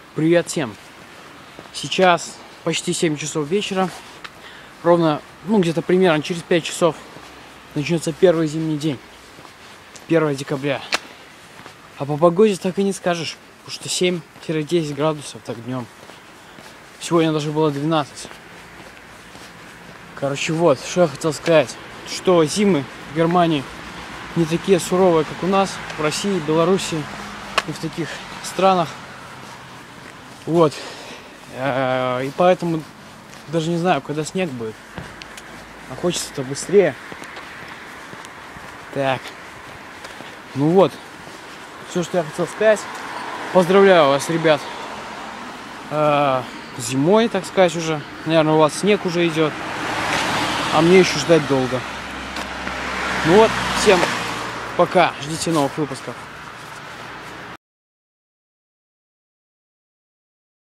Привет всем! Сейчас почти 7 часов вечера. Ровно, где-то примерно через 5 часов начнется первый зимний день. 1 декабря. А по погоде так и не скажешь, потому что 7-10 градусов так днем. Сегодня даже было 12. Короче, вот, что я хотел сказать. Что зимы в Германии не такие суровые, как у нас, в России, Беларуси и в таких странах. Вот. И поэтому даже не знаю, когда снег будет. А хочется-то быстрее. Так. Ну вот. Все, что я хотел сказать. Поздравляю вас, ребят. Зимой, так сказать, уже. Наверное, у вас снег уже идет. А мне еще ждать долго. Ну вот. Всем пока. Ждите новых выпусков.